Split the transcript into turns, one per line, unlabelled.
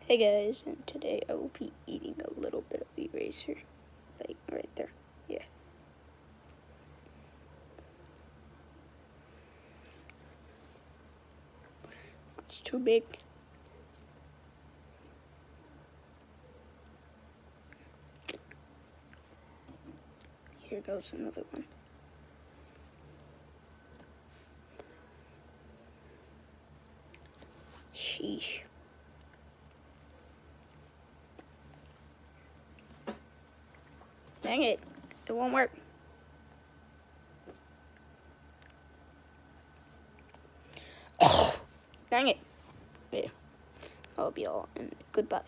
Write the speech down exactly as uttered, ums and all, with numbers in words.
Hey guys, and today I will be eating a little bit of eraser, like right there, yeah. It's too big. Here goes another one. Sheesh. Dang it, it won't work. Oh, dang it. Yeah, I'll be all, and goodbye.